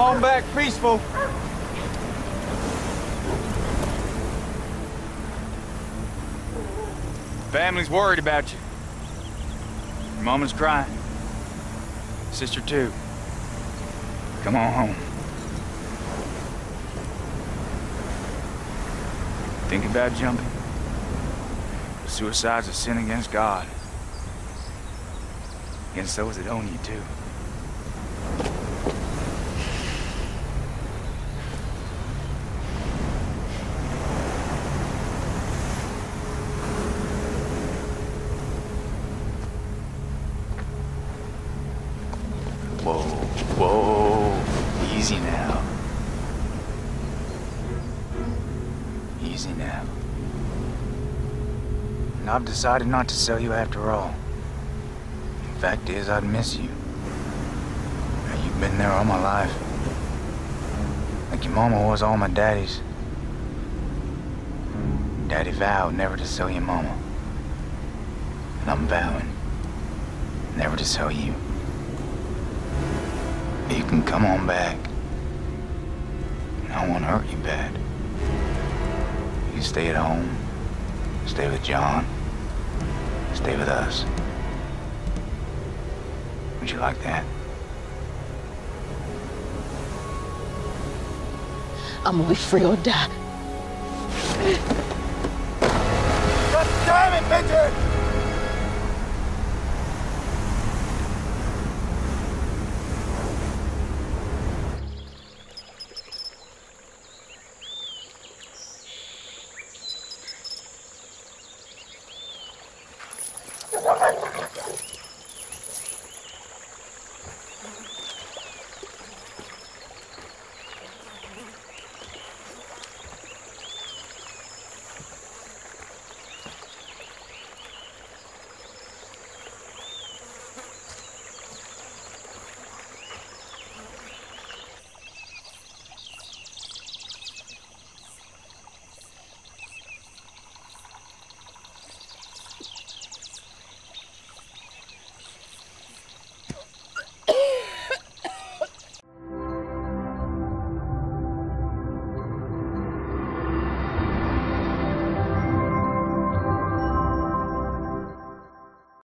on back peaceful. Family's worried about you. Your mama's crying. Sister too. Come on home. Think about jumping? Suicide's a sin against God. Against those that own you too. Whoa, whoa, easy now. Easy now. And I've decided not to sell you after all. Fact is, I'd miss you. Now, you've been there all my life. Like your mama was all my daddy's. Daddy vowed never to sell your mama. And I'm vowing never to sell you. You can come on back. I won't hurt you bad. You stay at home. Stay with John. Stay with us. Would you like that? I'm gonna be free or die. God damn it, Victor!